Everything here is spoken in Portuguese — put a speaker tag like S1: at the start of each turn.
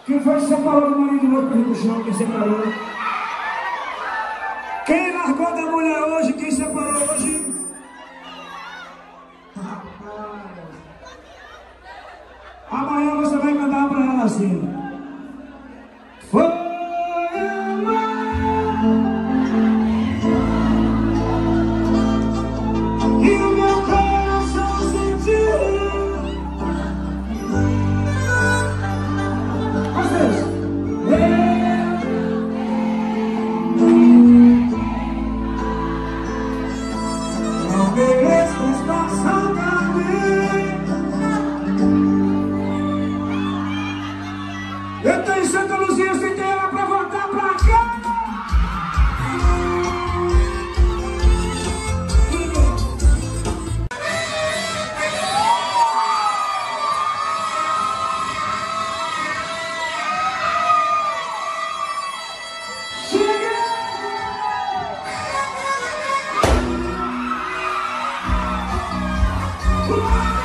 S1: Quem foi que separou do marido do outro no chão? Quem separou? Quem largou da mulher hoje? Quem separou hoje? Rapaz. Amanhã você vai cantar pra ela assim. Foi amar. E o meu coração sentiu. Não mereço esta saudade. Eu tô em Santa Luzia, sem ter ela pra voltar pra cá. Chega!